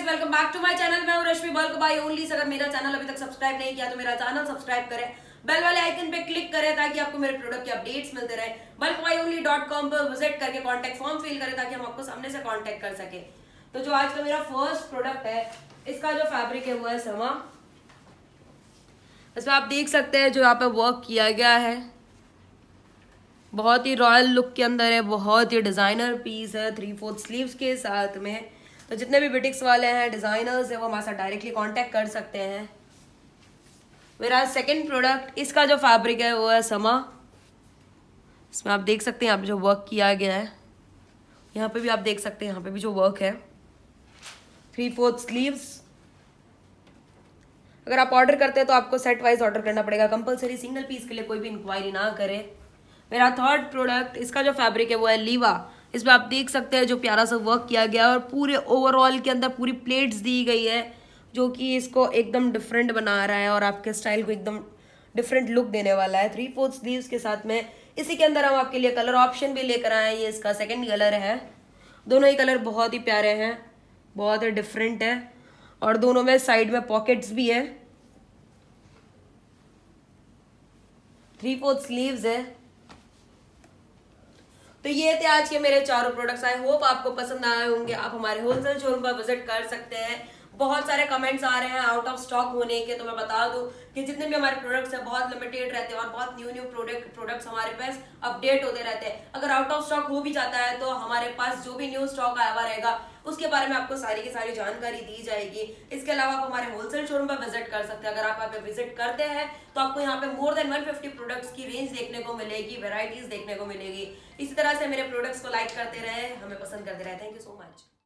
Welcome back to my channel. मैं हूं रश्मि bulk by only. अगर मेरा चैनल अभी तक सब्सक्राइब नहीं किया तो मेरा चैनल सब्सक्राइब करें, बेल वाले आइकन पे क्लिक करें ताकि आपको मेरे प्रोडक्ट के अपडेट्स मिलते रहे। bulkbuyonly.com पर विजिट करके कांटेक्ट फॉर्म फिल करें ताकि हम आपको सामने से कांटेक्ट कर सके। तो जो आज का मेरा फर्स्ट प्रोडक्ट है, इसका जो फैब्रिक है वो है समा। इसमें आप देख सकते हैं जो यहाँ पे वर्क किया गया है, बहुत ही रॉयल लुक के अंदर है, बहुत ही डिजाइनर पीस है 3/4 स्लीव्स के साथ में। तो जितने भी बुटीक्स वाले हैं, डिजाइनर्स है, वो हमारे साथ डायरेक्टली कांटेक्ट कर सकते हैं। मेरा सेकंड प्रोडक्ट, इसका जो फैब्रिक है वो है समा। इसमें आप देख सकते हैं यहाँ पे जो वर्क किया गया है, यहाँ पे भी आप देख सकते हैं, यहाँ पे भी जो वर्क है 3/4 स्लीव्स। अगर आप ऑर्डर करते हैं तो आपको सेट वाइज ऑर्डर करना पड़ेगा, कंपलसरी सिंगल पीस के लिए कोई भी इंक्वायरी ना करे। मेरा थर्ड प्रोडक्ट, इसका जो फैब्रिक है वो है लीवा। इसमें आप देख सकते हैं जो प्यारा सा वर्क किया गया है और पूरे ओवरऑल के अंदर पूरी प्लेट्स दी गई है जो कि इसको एकदम डिफरेंट बना रहा है और आपके स्टाइल को एकदम डिफरेंट लुक देने वाला है 3/4 स्लीव्स के साथ में। इसी के अंदर हम आपके लिए कलर ऑप्शन भी लेकर आए हैं। ये इसका सेकेंड कलर है। दोनों ही कलर बहुत ही प्यारे हैं, बहुत ही डिफरेंट है और दोनों में साइड में पॉकेट्स भी है। 3/4 स्लीव्स है। तो ये थे आज के मेरे चारों प्रोडक्ट्स। आई होप आपको पसंद आए होंगे। आप हमारे होलसेल शोरूम पर विजिट कर सकते हैं। बहुत सारे कमेंट्स आ रहे हैं आउट ऑफ स्टॉक होने के, तो मैं बता दूं कि जितने भी हमारे प्रोडक्ट्स हैं बहुत लिमिटेड रहते हैं और बहुत न्यू प्रोडक्ट्स हमारे पास अपडेट होते रहते हैं। अगर आउट ऑफ स्टॉक हो भी जाता है तो हमारे पास जो भी न्यू स्टॉक आया हुआ रहेगा उसके बारे में आपको सारी की सारी जानकारी दी जाएगी। इसके अलावा आप हमारे होलसेल शोरूम पर विजिट कर सकते हैं। अगर आप यहाँ पे विजिट करते हैं तो आपको यहाँ पे मोर देन 150 प्रोडक्ट्स की रेंज देखने को मिलेगी, वेराइटीज देखने को मिलेगी। इसी तरह से मेरे प्रोडक्ट्स को लाइक करते रहे, हमें पसंद करते रहे। Thank you so much.